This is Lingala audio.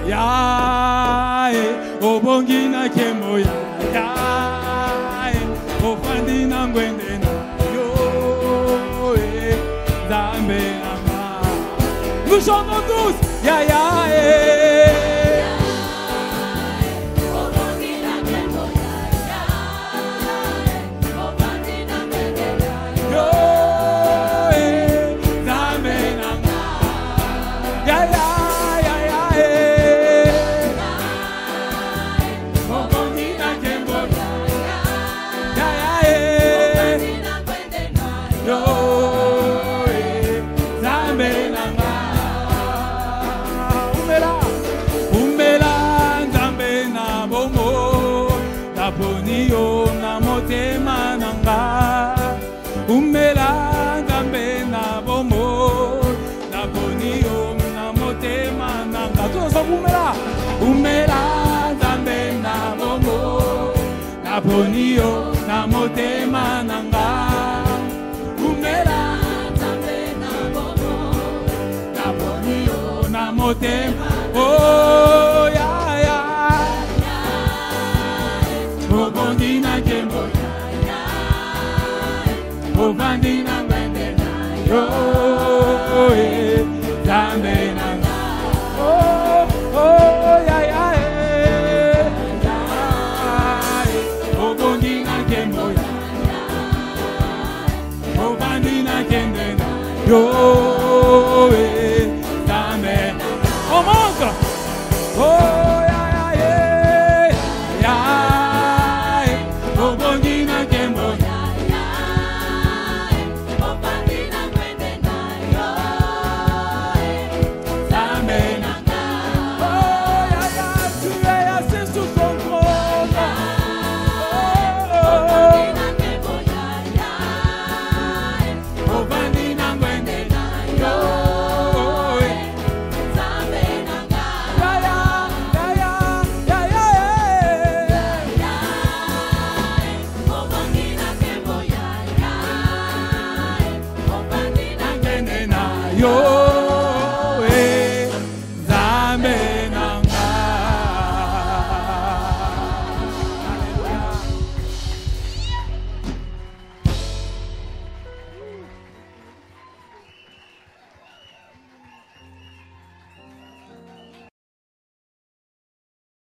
ya obongi na kemo ya ofandi na ngwende na yo Nzambe nanga. Nous chantons tous ya Umela Nzambe na bomo na bonio na motema nanga. Todos umela Nzambe na bomo na bonio na motema nanga. Umela Nzambe na bomo na bonio na motema. Oh ya Bobondi na kembo Obandi na ngwende na yo Nzambe nanga. Oh ya Obandi na kembo Obandi na kende na yo Nzambe. On monte. Oh ya Obandi na kembo yo